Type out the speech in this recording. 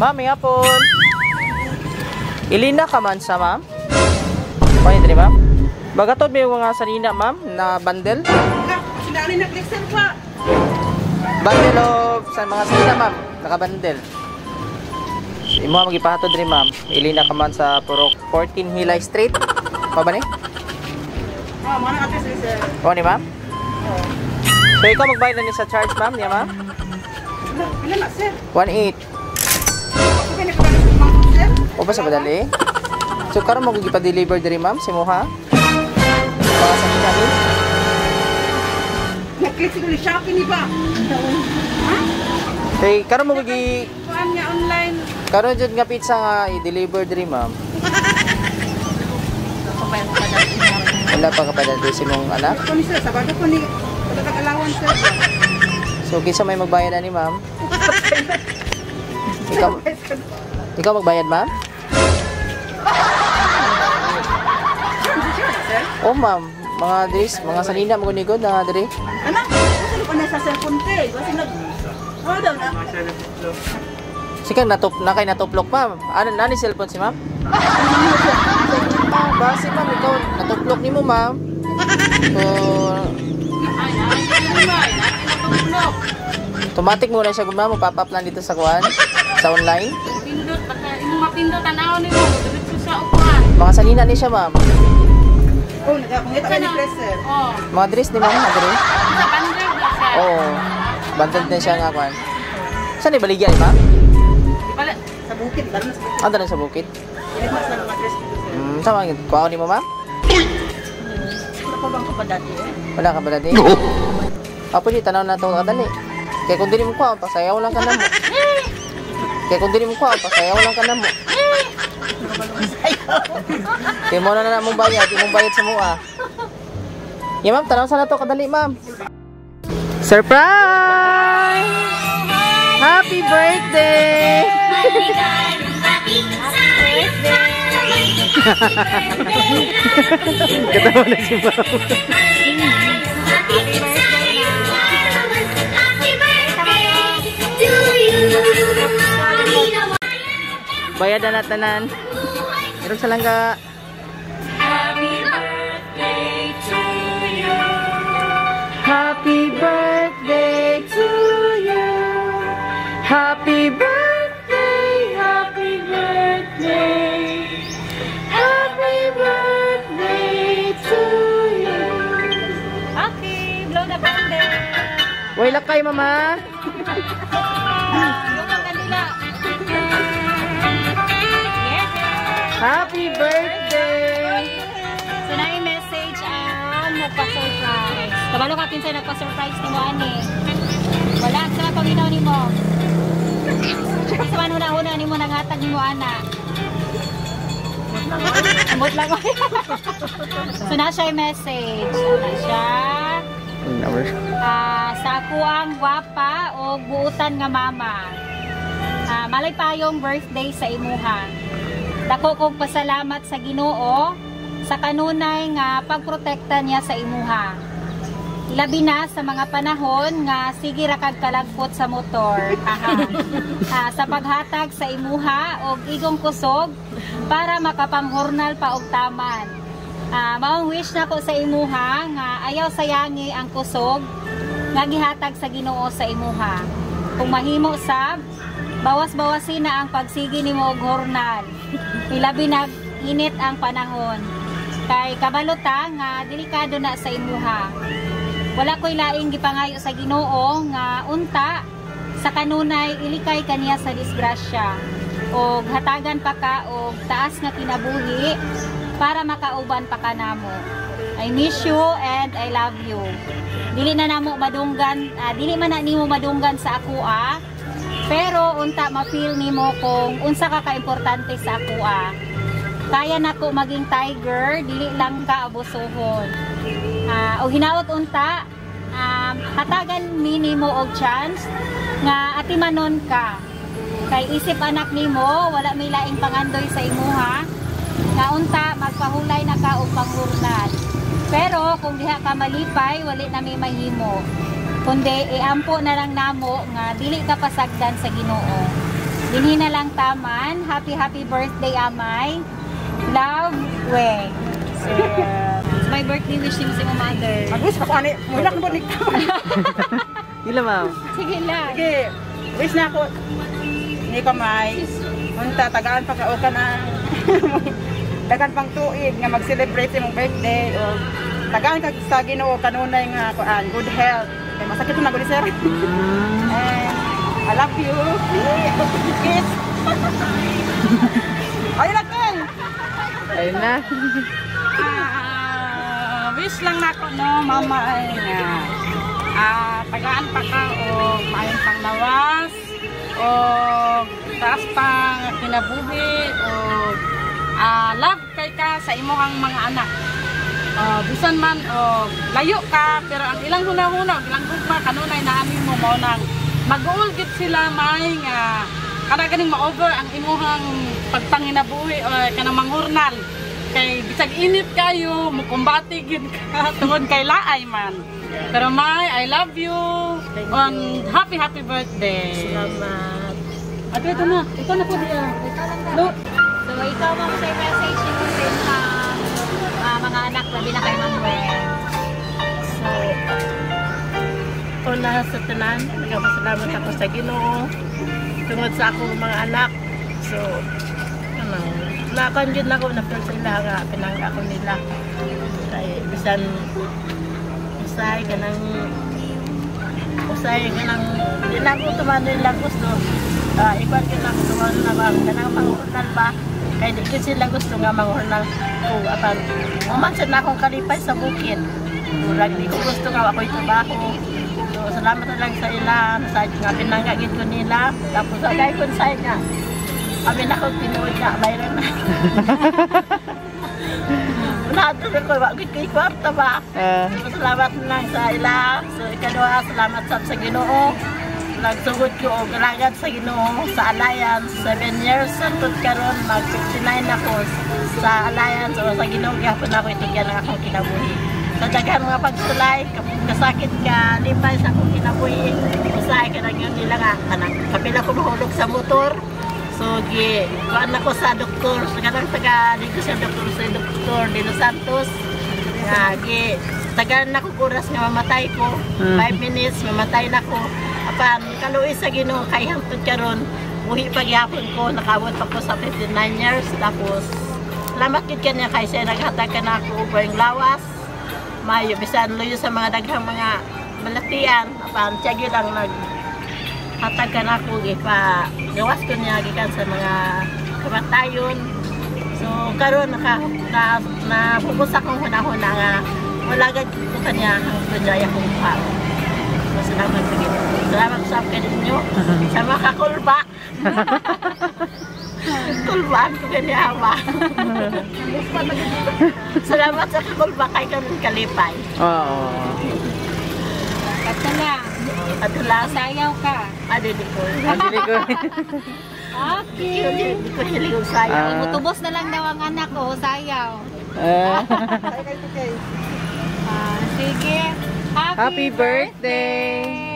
Ma'am, yapon. Ilina ka man sa ma'am? Pwede rin ma'am? Bagatod may mga sanina ma'am na bundle? Sinali na Clixer pa. Bundle of sa mga sanina ma'am, naka-bundle. Imo magipahatod rin ma'am. Ilina ka man sa Purok 14 Hilay Street. Pa ba ni? Oh, mana address ni sir. O ni ma'am? So ikaw magbayad na niya sa charge ma'am, niya ma'am? Ilan na sir? 1.8. Okay na pagkakas ng mga sir? O ba sa badali? So karon mo gipa-deliver diri ma'am si mo ha? Para sa kami. Nag-click siguro Shopee ni ba? Ha? Hey, karon mo gi Kuan niya online. karon jud nga pizza nga i-deliver diri ma'am. Wala pa kapadali si mong anak. Ito ni sir, sabado ko ni pagkakalawan sir. So kisa may magbayad ani ma'am? Ikaw magbayad ma'am? Oh ma'am, mga dres, mga sanina mo gunigod na diri. Anak, ano ko na sa cellphone te? Kasi nag oh daw na. Sikang na kay natuplok ma'am. Ano nani cellphone si ma'am? Base ma'am, ikaw natuplok nimo ma'am. Automatic mo na siya gumamo, pop-up lang dito sa kuan, sa online. Pindot, baka imong mapindot tanaw nimo, diretso sa upuan. Mga sanina ni siya ma'am. Oh, nagkakungit ka ni Clixer. Oh, Mga dress ni ma'am, mga dress. sa bandar ba siya? Oo. Bantad na siya nga kuan. Saan ibaligyan ma'am? Di pala, Sa bukid, lalo na sa bukid. Ando na sa bukid. Ilan mas lang ang address dito sir. Sama kuha ni mo ma'am? Wala pa bang kapadati eh? Wala ka ba dati? Apo di tanaw na to kadali. Kaya kung dili mo kuha, pasayaw lang ka na mo. Kaya kung dili mo kuha, pasayaw lang ka na mo. Kaya mo na mong bayad, di mong bayad sa mua. Yeah ma'am, tanaw sana to kadali ma'am. Surprise! Happy birthday! Katawa na si ma'am. Bayad na tanan. Meron sa langga. Happy birthday to you. Happy birthday, happy birthday. Happy birthday to you. okay, blow the candle. Way lakay mama. Blow the candela. Yes, sir. Happy birthday. So na yung message ang nagpa-surprise. Kabalo ka pinsan nagpa-surprise ni mo ani. Wala sa panginaw ni mo. Sa man huna-huna ni mo nanghatag ni mo ana. Amot lang. So na siya yung message. Na siya. Sa ako ang gwapa o buutan nga mama. Malay payong birthday sa imuha. Dako kong pasalamat sa Ginoo sa kanunay nga pagprotekta niya sa imuha. Labi na sa mga panahon nga sige ra kag kalagpot sa motor. Sa paghatag sa imuha og igong kusog para makapanghornal pa og taman. Maong wish na ko sa imuha nga ayaw sayangi ang kusog nga gihatag sa Ginoo sa imuha. Kung mahimo sab, bawas-bawasin na ang pagsigi nimo og hornal. Ilabi na init ang panahon. Kay kabalota nga delikado na sa imuha. Wala ko'y laing gipangayo sa Ginoo nga unta sa kanunay ilikay kaniya sa disgrasya og hatagan pa ka og taas nga kinabuhi para makauban pa ka namo. I miss you and I love you. Dili na namo madunggan, dili man na nimo madunggan sa akoa. Pero unta ma-feel nimo kung unsa ka kaimportante sa akoa. Kaya nako maging tiger, dili lang ka abusohon. O hinaot unta, hatagan minimo og chance nga atimanon ka. Kay isip anak nimo, wala may laing pangandoy sa imuha, nga unta magpahulay na ka og panghurnal. Pero kung diha ka malipay, wali na may mahimo. Kundi iampo na lang namo nga dili ka pasagdan sa Ginoo. Dinhi na lang taman. Happy birthday, Amay. Love, Weng. So, my birthday wishing sa mo, mother. Mag-wish pa ko ani. Mula ko ni. Ila ma'am. Sige lang. Sige. Wish na ako. Ni kamay. Unta tagaan pa ka na. Dagan pang tuig nga mag-celebrate imong birthday o tagaan ka sa Ginoo kanunay nga kuan good health. Kay masakit na gud sir. I love you. Kiss. Ay na kay. Ayun na. Wish lang nako no mama ay nga. Tagaan pa ka o maayong panglawas o taas pang kinabuhi o love kay ka sa imong mga anak. Bisan man o layo ka pero ang ilang hunahuna, ilang gugma kanunay na amin mo mao nang mag-uulgit sila may nga kada ganing ma-over ang imong pagpanginabuhi o kanang manghurnal kay bisag init kayo mukumbati gid ka tungod kay laay man. Pero may I love you on happy birthday. Salamat. At ito na po diya. Look. So, ikaw mo sa message mo din sa mga anak na binakay ng Weng. So, una sa tanan, nagpasalamat ako sa Ginoo tungod sa akong mga anak. So, nakanjud na ako na pero sila nga pinangga ko nila. Kaya bisan usay kanang di na ako tumanin lang gusto. Iban ka lang tumanin na ba kanang panghurnal ba? Kaya di sila gusto nga manghurnal ko. Apan, umansan na akong kalipay sa bukid. Murag di ko gusto nga ako'y trabaho. So, salamat na lang sa ilan. Sa nga pinanggagit ko nila. Tapos, agay ko sa inyo. Kami na akong pinuod nga. Mayroon na. Unahatuloy ko. Wagit ko ikwarta ba? So, salamat na lang sa ilan. So, ikadua, salamat sa Ginoo. Nagsugod ko o galagad sa Ginoo sa Alliance 7 years santod karon mag 69 ako sa Alliance o sa Ginoo gyapon ako itigyan ang akong kinabuhi sa daghan mga pagsulay kasakit ka lipay sa akong kinabuhi usay ka nang yun nila nga kanang kapila ko mahulog sa motor so gi kuan ako sa doktor sa kanang taga dito sa doktor Dino Santos nga gi tagaan na ko oras nga mamatay ko 5 minutes mamatay na ko apan kaluoy sa Ginoo kay hangtod karon buhi pagyapon ko nakawat pa ko sa 59 years tapos salamat gid kanya kay siya naghatag kana ako og lawas mayo bisan luyo sa mga daghang mga balatian apan siya gyud lang naghatag kana ako gipa gawas ko niya gikan sa mga kamatayon so karon na focus akong hunahuna nga wala gid ko kanya hangtod daya kong pao. Salamat sa Ginoo. Salamat sa kaninyo. Sa mga kakulba. Kulbaan ko ganyan ba? Salamat sa kakulba kay kanong kalipay. Oo. Kato lang. Kato lang. Sayaw ka. Adili ko. Adili ko. Okay. Hindi ko hiling sayaw. Mutubos na lang daw ang anak ko. Sayaw. Sige. Happy birthday!